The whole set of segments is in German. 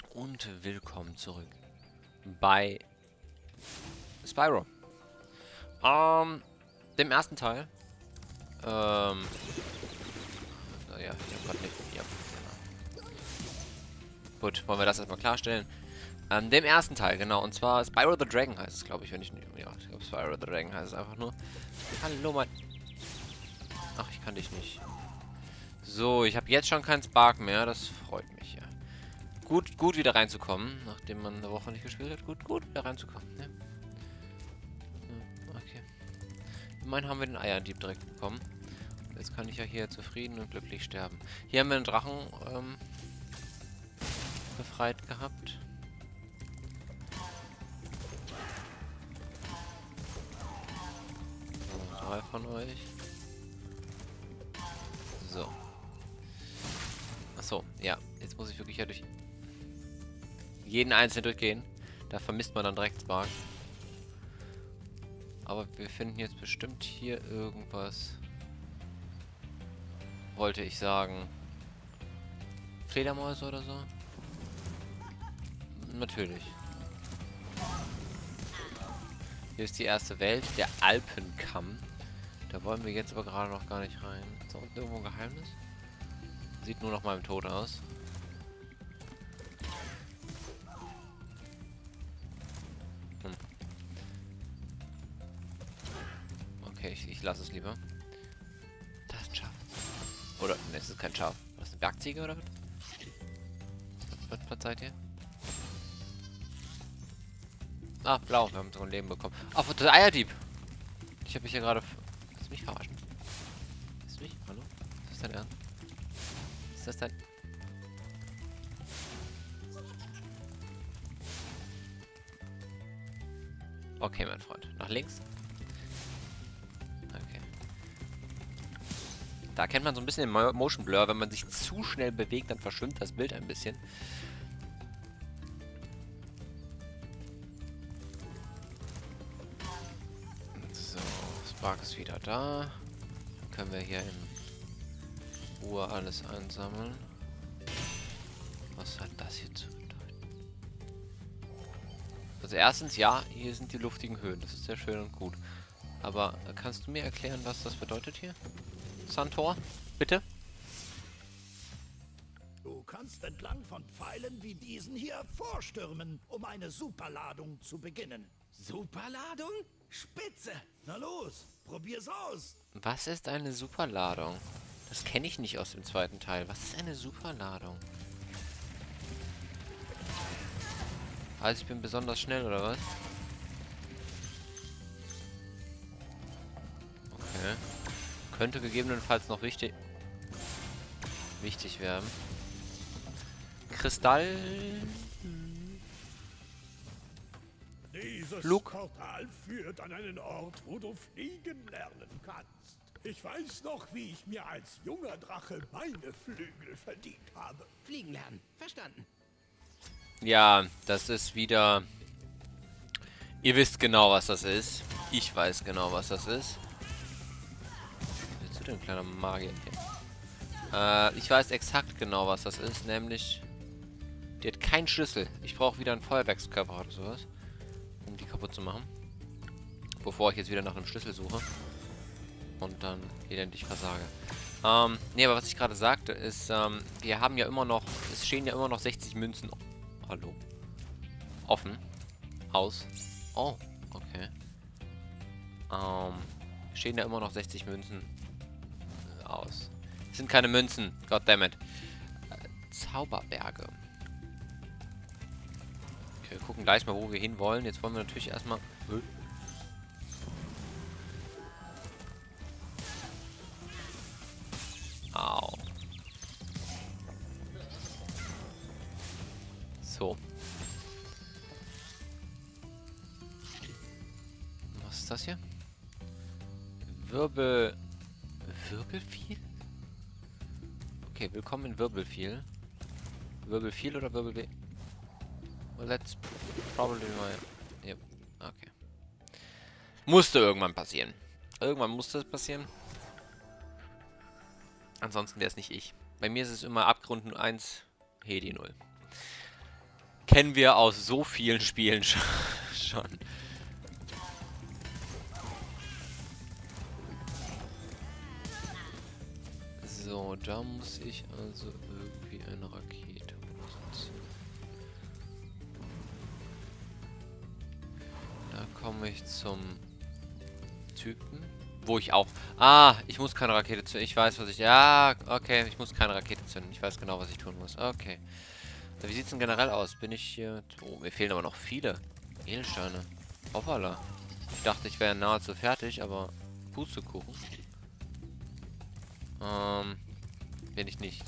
Und willkommen zurück bei Spyro. Dem ersten Teil. Ja, ich hab grad nicht. Ja, genau. Gut, wollen wir das erstmal klarstellen. Dem ersten Teil, genau. Und zwar Spyro the Dragon heißt es, glaube ich, wenn ich nicht. Ja, ich glaube Spyro the Dragon heißt es einfach nur. Hallo, Mann. Ach, ich kann dich nicht. So, ich habe jetzt schon keinen Spark mehr. Das freut mich, ja. Gut wieder reinzukommen, nachdem man eine Woche nicht gespielt hat. Gut wieder reinzukommen. Ja. Okay. Immerhin haben wir den Eierdieb direkt bekommen. Jetzt kann ich ja hier zufrieden und glücklich sterben. Hier haben wir einen Drachen befreit gehabt. So, 3 von euch. So. Achso, ja. Jetzt muss ich wirklich ja durch jeden einzelnen durchgehen. Da vermisst man dann direkt Spark. Aber wir finden jetzt bestimmt hier irgendwas. Wollte ich sagen. Fledermäuse oder so? Natürlich. Hier ist die erste Welt, der Alpenkamm. Da wollen wir jetzt aber gerade noch gar nicht rein. Ist da unten irgendwo ein Geheimnis? Sieht nur nach meinem Tod aus. Okay, ich lasse es lieber. Da ist ein Schaf. Oder, ne, es ist kein Schaf. Was ist eine Bergziege oder was? Was seid ihr? Ah, blau. Wir haben so ein Leben bekommen. Ach, der Eierdieb. Ich habe mich hier gerade... Willst du mich verarschen? Willst du mich? Hallo? Ist das dein Ernst? Ist das dein... Okay, mein Freund. Nach links. Okay. Da kennt man so ein bisschen den Motion Blur. Wenn man sich zu schnell bewegt, dann verschwimmt das Bild ein bisschen. So, Spark ist wieder da. Dann können wir hier in Ruhe alles einsammeln. Was hat das hier zu bedeuten? Also erstens, ja, hier sind die luftigen Höhen. Das ist sehr schön und gut. Aber kannst du mir erklären, was das bedeutet hier? Santor, bitte? Du kannst entlang von Pfeilen wie diesen hier vorstürmen, um eine Superladung zu beginnen. Superladung? Spitze! Na los, probier's aus. Was ist eine Superladung? Das kenne ich nicht aus dem zweiten Teil. Was ist eine Superladung? Also ich bin besonders schnell, oder was? Okay. Könnte gegebenenfalls noch wichtig werden. Kristall... Dieses Flug. Portal führt an einen Ort, wo du fliegen lernen kannst. Ich weiß noch, wie ich mir als junger Drache meine Flügel verdient habe. Fliegen lernen. Verstanden. Ja, das ist wieder... Ihr wisst genau, was das ist. Ich weiß genau, was das ist. Was willst du denn, kleiner Magier? Ich weiß exakt genau, was das ist. Nämlich... Die hat keinen Schlüssel. Ich brauche wieder einen Feuerwerkskörper oder sowas. Um die kaputt zu machen. Bevor ich jetzt wieder nach einem Schlüssel suche. Und dann elendig versage. Nee, aber was ich gerade sagte, ist, wir haben ja immer noch... Es stehen ja immer noch 60 Münzen... Hallo. Offen. Aus. Oh, okay. Stehen ja immer noch 60 Münzen aus. Es sind keine Münzen. Goddammit. Zauberberge. Okay, wir gucken gleich mal, wo wir hinwollen. Jetzt wollen wir natürlich erstmal... Au. So. Was ist das hier? Wirbelfiel? Okay, willkommen in Wirbelfiel. Wirbelfiel oder Wirbelweh? Well, let's probably my... Yep. Okay. Musste irgendwann passieren. Irgendwann musste es passieren. Ansonsten wäre es nicht ich. Bei mir ist es immer Abgrund 1, Hedi 0. kennen wir aus so vielen Spielen schon. So, da muss ich also irgendwie eine Rakete umsetzen. Da komme ich zum Typen, wo ich auch... Ah, ich muss keine Rakete zünden. Ich weiß, was ich... Ja, okay, ich muss keine Rakete zünden. Ich weiß genau, was ich tun muss. Okay. Wie sieht es denn generell aus? Bin ich hier... Oh, mir fehlen aber noch viele Edelsteine. Hoppala. Ich dachte, ich wäre nahezu fertig, aber... Pustekuchen. Bin ich nicht.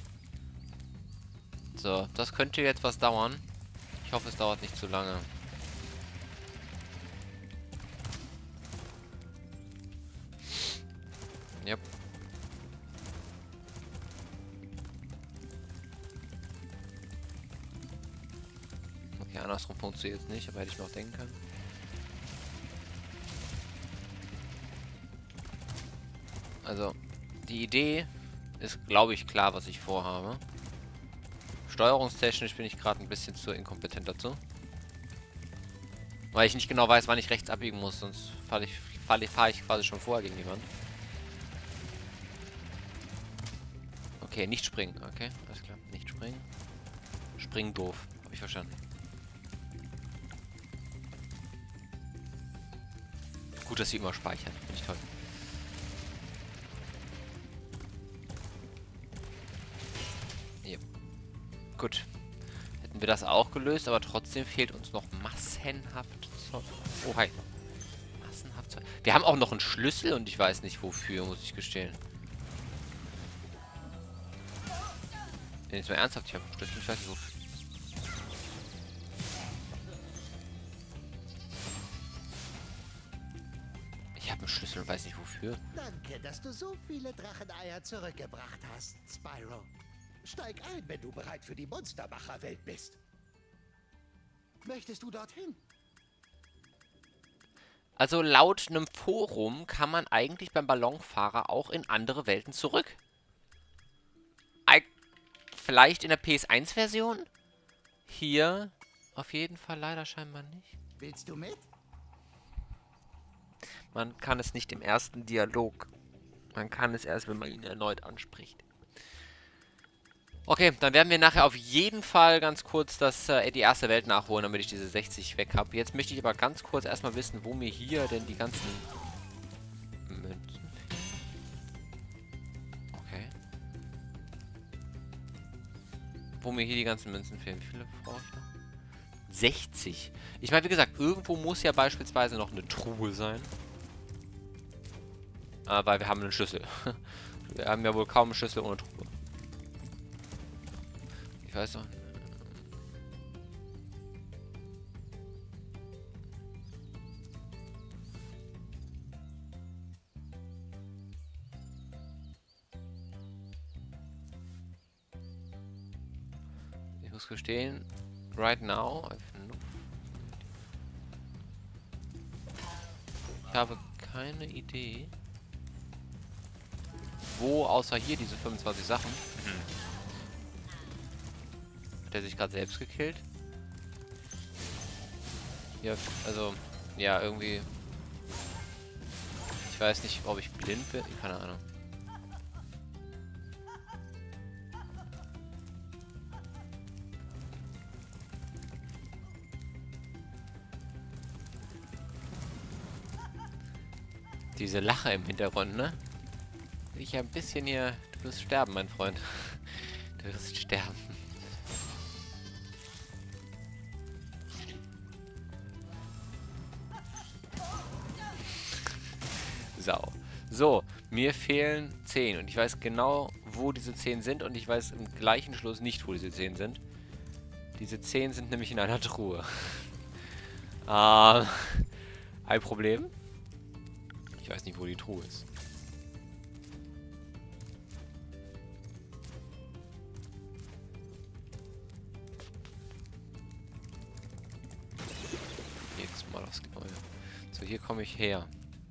So, das könnte jetzt was dauern. Ich hoffe, es dauert nicht zu lange. Yep. Okay, andersrum funktioniert jetzt nicht, aber hätte ich noch denken können. Also, die Idee ist, glaube ich, klar, was ich vorhabe. Steuerungstechnisch bin ich gerade ein bisschen zu inkompetent dazu. Weil ich nicht genau weiß, wann ich rechts abbiegen muss, sonst fahre ich quasi schon vorher gegen die Wand. Okay, nicht springen. Okay, alles klar. Nicht springen. Springen doof. Habe ich verstanden. Gut, dass sie immer speichern. Finde ich toll. Ja. Gut. Hätten wir das auch gelöst, aber trotzdem fehlt uns noch massenhaft Zeug. Oh, hi. Massenhaft Zeug. Wir haben auch noch einen Schlüssel und ich weiß nicht wofür, muss ich gestehen. Jetzt mal ernsthaft, ich habe einen Schlüssel, ich weiß nicht wofür. Ich habe einen Schlüssel und weiß nicht wofür. Danke, dass du so viele Dracheneier zurückgebracht hast, Spyro. Steig ein, wenn du bereit für die Monstermacher-Welt bist. Möchtest du dorthin? Also laut einem Forum kann man eigentlich beim Ballonfahrer auch in andere Welten zurück. Vielleicht in der PS1-Version? Hier auf jeden Fall leider scheinbar nicht. Willst du mit? Man kann es nicht im ersten Dialog. Man kann es erst, wenn man ihn erneut anspricht. Okay, dann werden wir nachher auf jeden Fall ganz kurz die erste Welt nachholen, damit ich diese 60 weg habe. Jetzt möchte ich aber ganz kurz erstmal wissen, wo mir hier denn die ganzen Münzen fehlen. Okay. Wo mir hier die ganzen Münzen fehlen. Wie viele brauche ich noch? 60. Ich meine, wie gesagt, irgendwo muss ja beispielsweise noch eine Truhe sein. Weil wir haben einen Schlüssel. Wir haben ja wohl kaum einen Schlüssel ohne Truhe. Ich weiß noch. Ich muss gestehen, right now, ich habe keine Idee, wo außer hier diese 25 Sachen. Hat er sich gerade selbst gekillt? Ja, also, ja, irgendwie. Ich weiß nicht, ob ich blind bin. Keine Ahnung. Diese Lache im Hintergrund, ne? Ich ein bisschen hier... Du wirst sterben, mein Freund. Du wirst sterben. Sau. So, mir fehlen 10 und ich weiß genau, wo diese 10 sind und ich weiß im gleichen Schluss nicht, wo diese 10 sind. Diese 10 sind nämlich in einer Truhe. Ein Problem? Ich weiß nicht, wo die Truhe ist. Jetzt mal aufs Neue. So, hier komme ich her.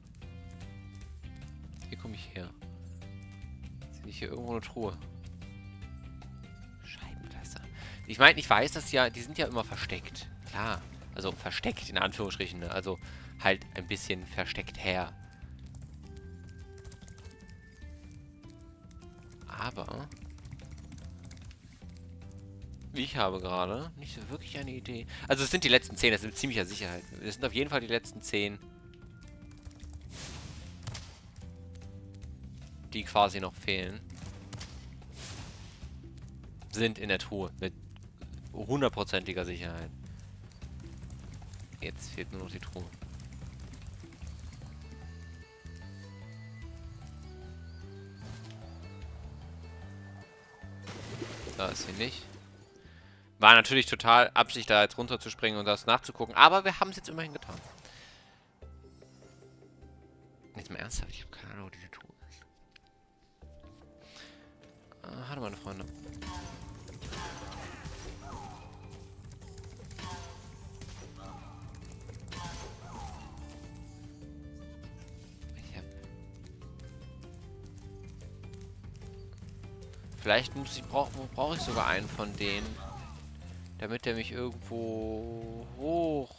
Hier komme ich her. Sehe ich hier irgendwo eine Truhe? Scheibenkleister. Ich meine, ich weiß, dass die sind ja immer versteckt. Klar. Also versteckt in Anführungsstrichen, ne? Also halt ein bisschen versteckt her. Aber ich habe gerade nicht so wirklich eine Idee. Also es sind die letzten 10, das ist mit ziemlicher Sicherheit. Es sind auf jeden Fall die letzten 10, die quasi noch fehlen. Sind in der Truhe mit 100%iger Sicherheit. Jetzt fehlt nur noch die Truhe. Da ist sie nicht. War natürlich total Absicht, da jetzt runterzuspringen und das nachzugucken. Aber wir haben es jetzt immerhin getan. Jetzt mal ernsthaft, ich habe keine Ahnung, wo diese Truhe ist. Hallo meine Freunde. Vielleicht brauche ich sogar einen von denen, damit der mich irgendwo hoch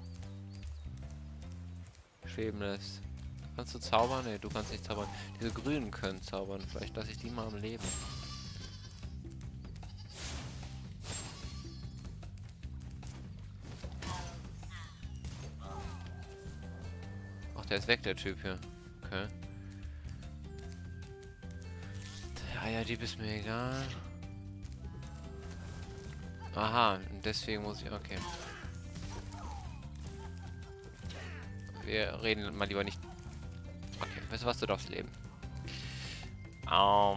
schweben lässt. Kannst du zaubern? Ne, du kannst nicht zaubern. Diese Grünen können zaubern. Vielleicht lasse ich die mal am Leben. Ach, der ist weg, der Typ hier. Okay. Ja, die ist mir egal. Aha, und deswegen muss ich... Okay. Wir reden mal lieber nicht... Okay, weißt du was, du darfst leben. I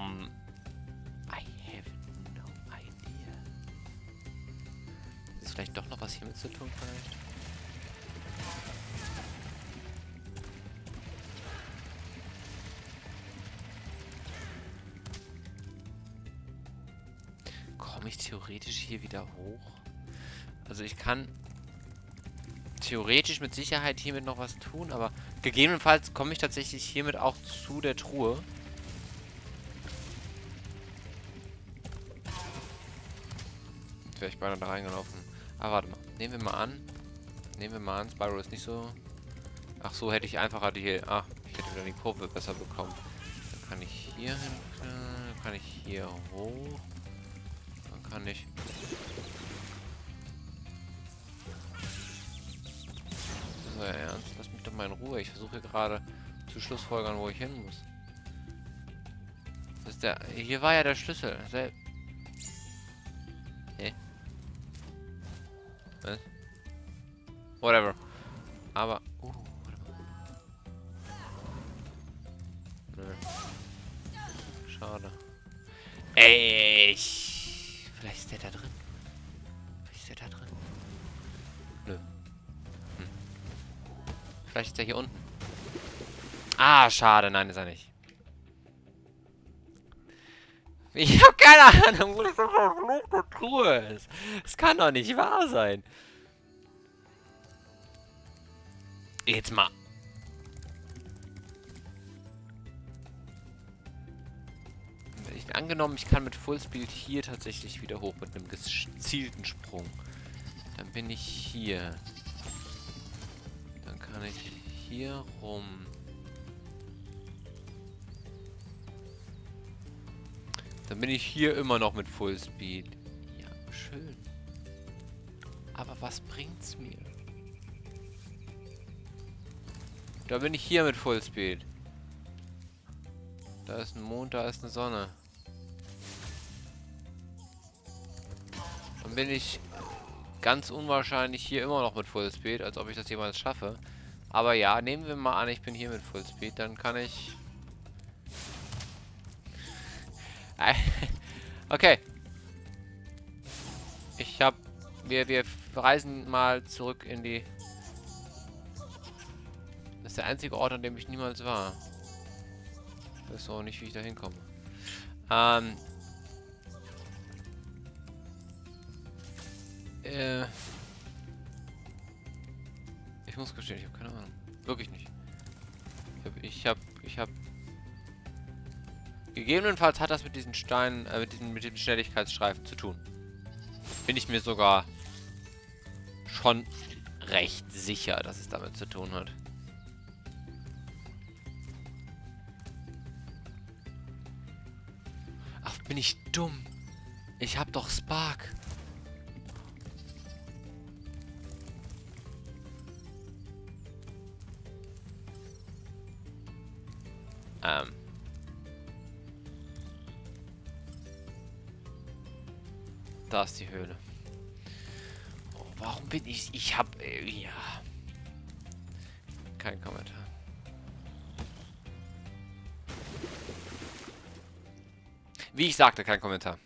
have no idea. Ist vielleicht doch noch was hiermit zu tun, vielleicht? Komme ich theoretisch hier wieder hoch? Also ich kann theoretisch mit Sicherheit hiermit noch was tun, aber gegebenenfalls komme ich tatsächlich hiermit auch zu der Truhe. Jetzt wäre ich beinahe da reingelaufen. Aber warte mal. Nehmen wir mal an. Spyro ist nicht so... Ach so, hätte ich einfacher die... Ach, ich hätte wieder die Kurve besser bekommen. Dann kann ich hier hin... Dann kann ich hier hoch. Dann kann ich... So, ernst? Lass mich doch mal in Ruhe. Ich versuche hier gerade zu schlussfolgern, wo ich hin muss. Das ist der... Hier war ja der Schlüssel. Nee. Was? Whatever. Aber... warte mal. Nö. Schade. Ey, vielleicht ist der da drin. Vielleicht ist der da drin. Nö. Vielleicht ist er hier unten. Ah, schade. Nein, ist er nicht. Ich habe keine Ahnung, wo das verfluchte Truhe ist. Das kann doch nicht wahr sein. Jetzt mal. Angenommen, ich kann mit Fullspeed hier tatsächlich wieder hoch mit einem gezielten Sprung. Dann bin ich hier. Dann kann ich hier rum. Dann bin ich hier immer noch mit Fullspeed. Ja, schön. Aber was bringt's mir? Da bin ich hier mit Fullspeed. Da ist ein Mond, da ist eine Sonne. Dann bin ich ganz unwahrscheinlich hier immer noch mit Fullspeed, als ob ich das jemals schaffe. Aber ja, nehmen wir mal an, ich bin hier mit Fullspeed, dann kann ich... Okay. Wir reisen mal zurück in die... Das ist der einzige Ort, an dem ich niemals war. Ich weiß auch nicht, wie ich da hinkomme. Ich muss gestehen, ich habe keine Ahnung. Wirklich nicht. Ich hab... Gegebenenfalls hat das mit diesen Steinen, mit dem Schnelligkeitsstreifen zu tun. Bin ich mir sogar schon recht sicher, dass es damit zu tun hat. Ach, bin ich dumm. Ich hab doch Spark. Da ist die Höhle. Oh, warum bin ich... Ich hab... ja. Kein Kommentar. Wie ich sagte, kein Kommentar.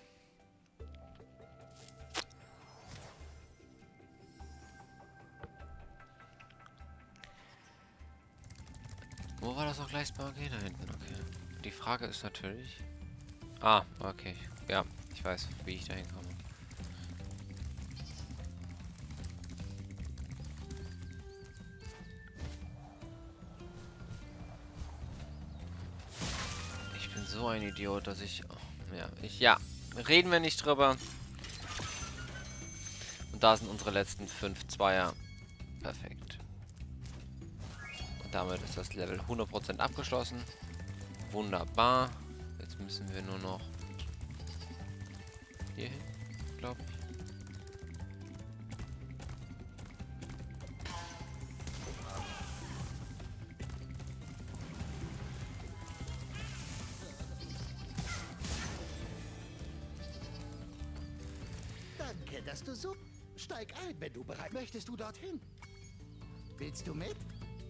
Wo war das auch gleich bei okay, da hinten? Okay. Die Frage ist natürlich... Ah, okay. Ja, ich weiß, wie ich da hinkomme. Ich bin so ein Idiot, dass ich... Oh, ja, reden wir nicht drüber. Und da sind unsere letzten 5 Zweier. Perfekt. Und damit ist das Level 100% abgeschlossen. Wunderbar. Jetzt müssen wir nur noch hier hin, glaube ich. Danke, dass du so... Steig ein, wenn du bereit... Möchtest du dorthin? Willst du mit?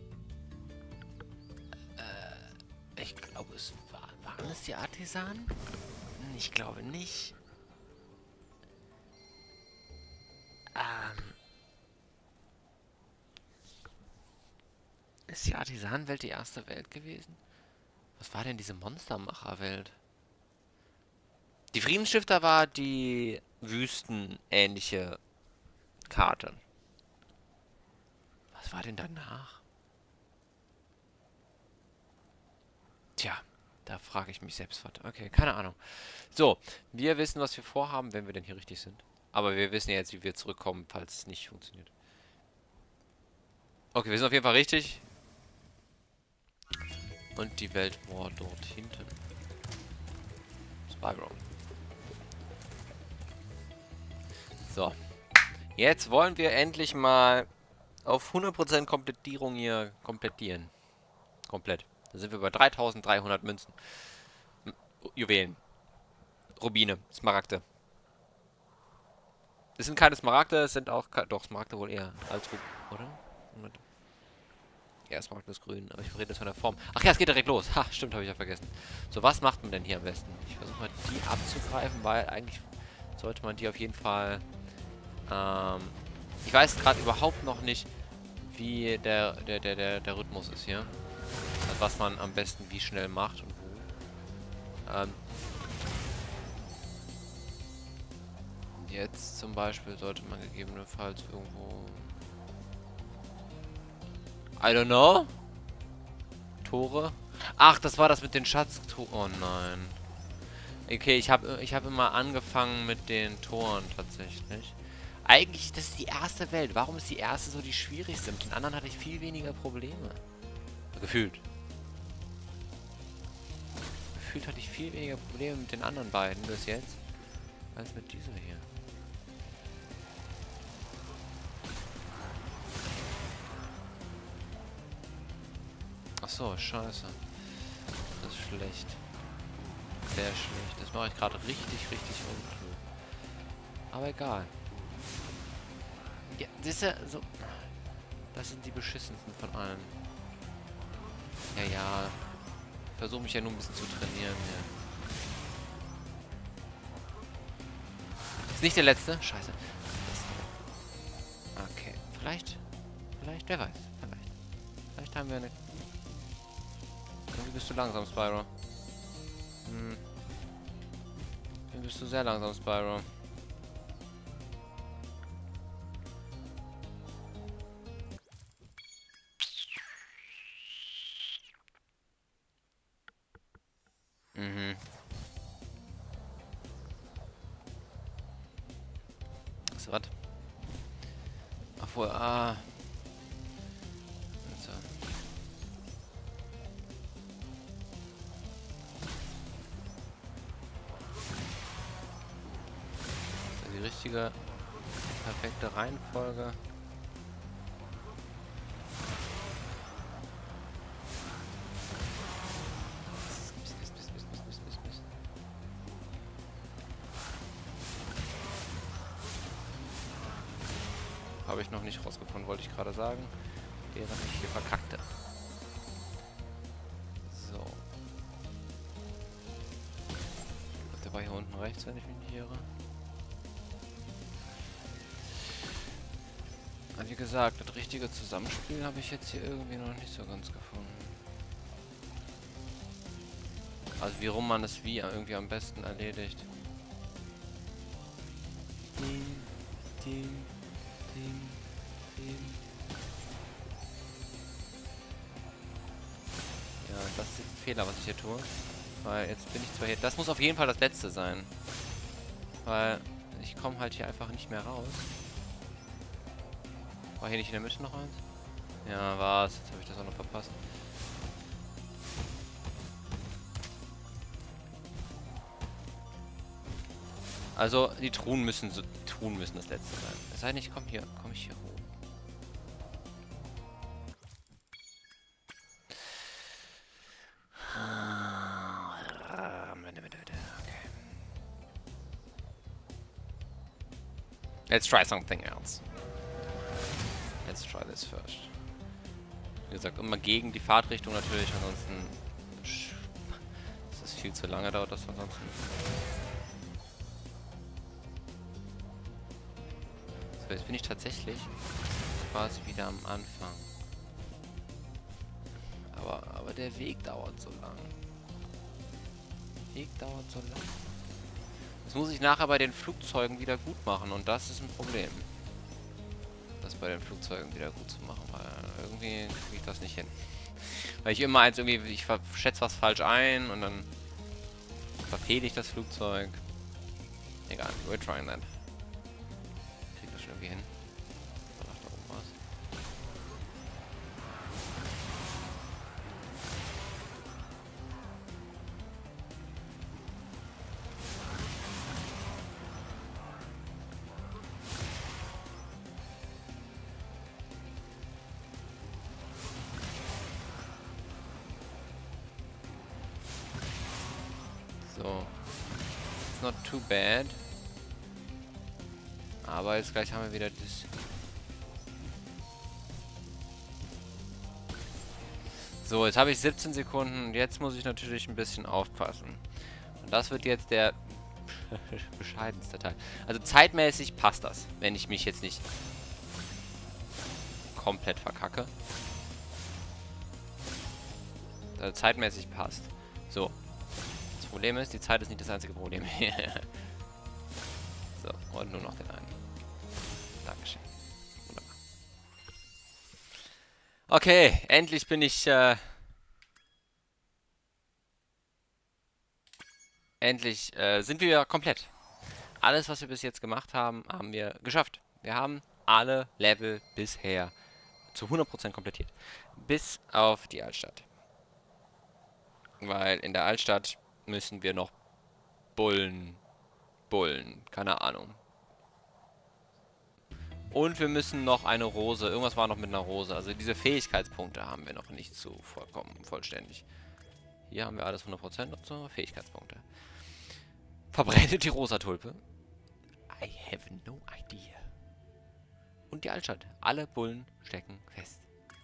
Ich glaube, waren es die Artisanen? Ich glaube nicht. Ist die Artisanenwelt die erste Welt gewesen? Was war denn diese Monstermacherwelt? Die Friedensstifter war die wüstenähnliche Karte. Was war denn danach? Tja, da frage ich mich selbst was. Okay, keine Ahnung. So, wir wissen, was wir vorhaben, wenn wir denn hier richtig sind. Aber wir wissen ja jetzt, wie wir zurückkommen, falls es nicht funktioniert. Okay, wir sind auf jeden Fall richtig. Und die Welt war dort hinten. Spyro. So. Jetzt wollen wir endlich mal auf 100% Komplettierung hier komplettieren. Komplett. Da sind wir bei 3300 Münzen. Juwelen. Rubine. Smaragde. Es sind keine Smaragde, es sind auch... Doch, Smaragde wohl eher als Rubine, oder? Ja, Smaragde ist grün, aber ich rede jetzt von der Form. Ach ja, es geht direkt los. Ha, stimmt, habe ich ja vergessen. So, was macht man denn hier am besten? Ich versuche mal die abzugreifen, weil eigentlich sollte man die auf jeden Fall... ich weiß gerade überhaupt noch nicht, wie der Rhythmus ist hier. Also was man am besten wie schnell macht und wo. Jetzt zum Beispiel sollte man gegebenenfalls irgendwo... I don't know. Tore. Ach, das war das mit den Schatztoren. Oh nein. Okay, ich hab immer angefangen mit den Toren tatsächlich. Eigentlich, das ist die erste Welt. Warum ist die erste so die schwierigste? Mit den anderen hatte ich viel weniger Probleme. Gefühlt. Gefühlt hatte ich viel weniger Probleme mit den anderen beiden bis jetzt, als mit dieser hier. Ach so, scheiße. Das ist schlecht. Sehr schlecht. Das mache ich gerade richtig unklug. Aber egal. Ja, das ist ja so... Das sind die beschissensten von allen. Ja. Versuche mich ja nur ein bisschen zu trainieren. Ja. Ist nicht der letzte? Scheiße. Okay. Vielleicht, wer weiß. Vielleicht haben wir eine... Irgendwie bist du langsam, Spyro. Irgendwie bist du sehr langsam, Spyro. du was? Obwohl, ah. So. Das ist die richtige, perfekte Reihenfolge. Habe ich noch nicht rausgefunden, wollte ich gerade sagen. Während ich hier verkackte. So. Der war hier unten rechts, wenn ich mich nicht irre. Aber wie gesagt, das richtige Zusammenspiel habe ich jetzt hier irgendwie noch nicht so ganz gefunden. Also wie rum man es wie irgendwie am besten erledigt. Ja, das ist ein Fehler, was ich hier tue. Weil jetzt bin ich zwar hier... Das muss auf jeden Fall das letzte sein. Weil ich komme halt hier einfach nicht mehr raus. War hier nicht in der Mitte noch eins? Ja, was? Jetzt habe ich das auch noch verpasst. Also, die Truhen müssen das letzte sein. Es sei denn, ich komme ich hier hoch. Okay. Let's try something else. Let's try this first. Wie gesagt, immer gegen die Fahrtrichtung natürlich, ansonsten... Das ist viel zu lange, dauert das ansonsten. So, jetzt bin ich tatsächlich quasi wieder am Anfang. Aber der Weg dauert so lang. Das muss ich nachher bei den Flugzeugen wieder gut machen und das ist ein Problem. Das bei den Flugzeugen wieder gut zu machen, weil irgendwie kriege ich das nicht hin. Weil ich immer ich schätze was falsch ein und dann verfehle ich das Flugzeug. Egal, we're trying that. Krieg das schon irgendwie hin. Da oben was. So. It's not too bad. Aber jetzt gleich haben wir wieder das... So, jetzt habe ich 17 Sekunden und jetzt muss ich natürlich ein bisschen aufpassen. Und das wird jetzt der bescheidenste Teil. Also zeitmäßig passt das, wenn ich mich jetzt nicht komplett verkacke. Also zeitmäßig passt. So. Das Problem ist, die Zeit ist nicht das einzige Problem. So, und nur noch den einen. Dankeschön. Wunderbar. Okay, endlich bin ich, endlich sind wir komplett. Alles, was wir bis jetzt gemacht haben, haben wir geschafft. Wir haben alle Level bisher zu 100% komplettiert. Bis auf die Altstadt. Weil in der Altstadt müssen wir noch Bullen, keine Ahnung. Und wir müssen noch eine Rose, irgendwas war noch mit einer Rose. Also diese Fähigkeitspunkte haben wir noch nicht so vollständig. Hier haben wir alles 100% und so Fähigkeitspunkte. Verbrennt die rosa Tulpe. I have no idea. Und die Altstadt. Alle Bullen stecken fest.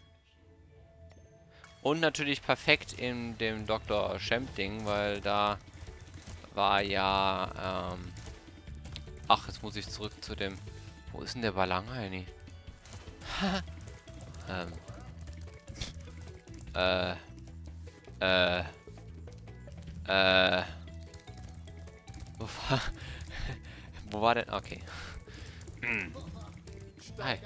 Und natürlich perfekt in dem Dr. Shemp-Ding, weil da war ja, ach, jetzt muss ich zurück zu dem... Wo ist denn der Ballon, Heini? Wo war denn... Okay. Hi.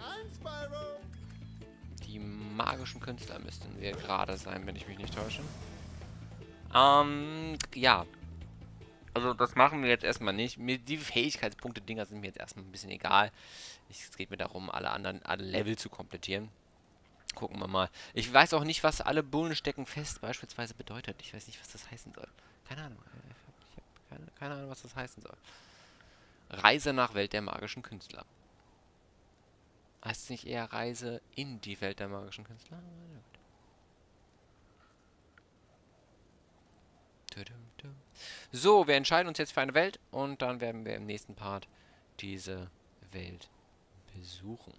Die magischen Künstler müssten wir gerade sein, wenn ich mich nicht täusche. Ja. Also das machen wir jetzt erstmal nicht. Die Fähigkeitspunkte-Dinger sind mir jetzt erstmal ein bisschen egal. Es geht mir darum, alle Level zu komplettieren. Gucken wir mal. Ich weiß auch nicht, was alle Bullen stecken fest beispielsweise bedeutet. Ich weiß nicht, was das heißen soll. Keine Ahnung. Ich habe keine Ahnung, was das heißen soll. Reise nach Welt der magischen Künstler. Heißt es nicht eher Reise in die Welt der magischen Künstler? So, wir entscheiden uns jetzt für eine Welt und dann werden wir im nächsten Part diese Welt besuchen.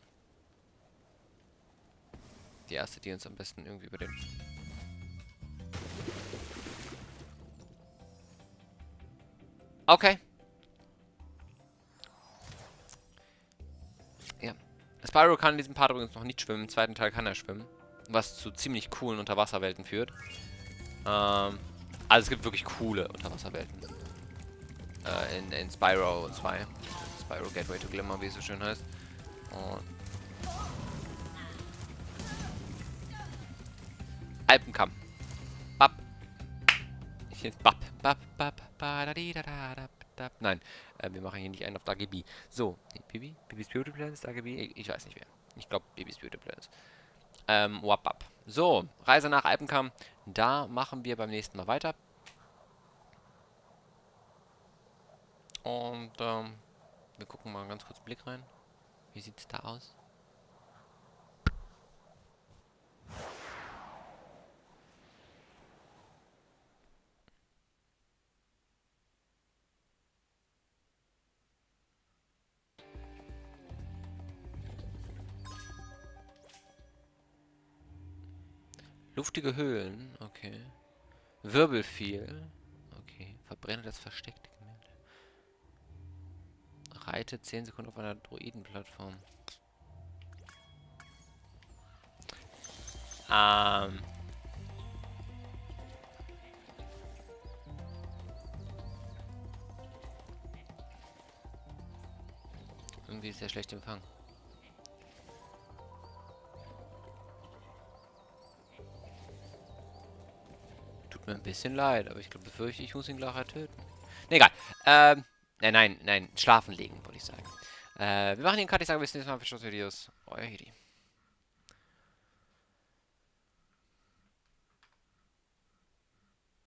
Die erste, die uns am besten irgendwie über den... Okay. Ja. Spyro kann in diesem Part übrigens noch nicht schwimmen. Im zweiten Teil kann er schwimmen. Was zu ziemlich coolen Unterwasserwelten führt. Also es gibt wirklich coole Unterwasserwelten. In Spyro 2. Spyro Gateway to Glimmer, wie es so schön heißt. Und Alpenkamm. Bap. Bap. Bap. Bap. Ba-da-di-da-da-da-da. Nein, wir machen hier nicht einen auf AGB. So, Bibi? Bibis Beauty Playlist, AGB? Ich weiß nicht wer. Ich glaube, Bibis Beauty Playlist. Wap. So, Reise nach Alpenkamm. Da machen wir beim nächsten Mal weiter. Und, wir gucken mal ganz kurz einen Blick rein. Wie sieht es da aus? Luftige Höhlen, okay. Wirbelvieh, okay. Verbrenne das versteckte Gemälde. Reite 10 Sekunden auf einer Droidenplattform. Irgendwie ist der schlecht Empfang. Tut mir ein bisschen leid, aber ich glaube, befürchte, ich muss ihn gleich töten. Ne, egal. Nein, schlafen legen, wollte ich sagen. Wir machen hier einen Cut. Ich sage bis zum nächsten Mal für Videos. Euer Hedi.